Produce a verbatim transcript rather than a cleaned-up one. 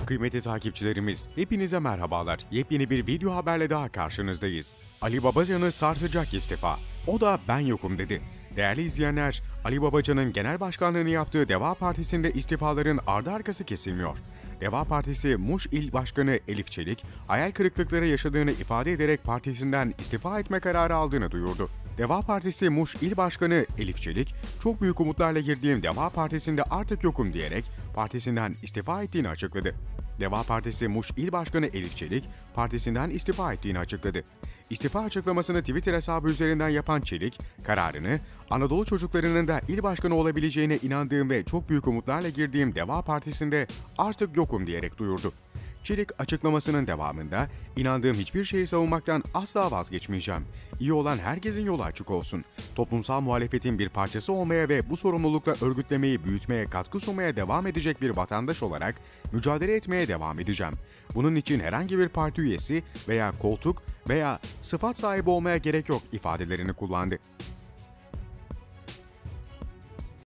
Kıymetli takipçilerimiz, hepinize merhabalar. Yepyeni bir video haberle daha karşınızdayız. Ali Babacan'ı sarsacak istifa. O da ben yokum dedi. Değerli izleyenler, Ali Babacan'ın genel başkanlığını yaptığı Deva Partisi'nde istifaların ardı arkası kesilmiyor. Deva Partisi Muş İl Başkanı Elif Çelik, hayal kırıklıkları yaşadığını ifade ederek partisinden istifa etme kararı aldığını duyurdu. Deva Partisi Muş İl Başkanı Elif Çelik, çok büyük umutlarla girdiğim Deva Partisi'nde artık yokum diyerek partisinden istifa ettiğini açıkladı. Deva Partisi Muş İl Başkanı Elif Çelik, partisinden istifa ettiğini açıkladı. İstifa açıklamasını Twitter hesabı üzerinden yapan Çelik, kararını Anadolu çocuklarının da il başkanı olabileceğine inandığım ve çok büyük umutlarla girdiğim Deva Partisi'nde artık yokum diyerek duyurdu. Çelik açıklamasının devamında, inandığım hiçbir şeyi savunmaktan asla vazgeçmeyeceğim. İyi olan herkesin yolu açık olsun. Toplumsal muhalefetin bir parçası olmaya ve bu sorumlulukla örgütlemeyi büyütmeye katkı sunmaya devam edecek bir vatandaş olarak mücadele etmeye devam edeceğim. Bunun için herhangi bir parti üyesi veya koltuk veya sıfat sahibi olmaya gerek yok ifadelerini kullandı.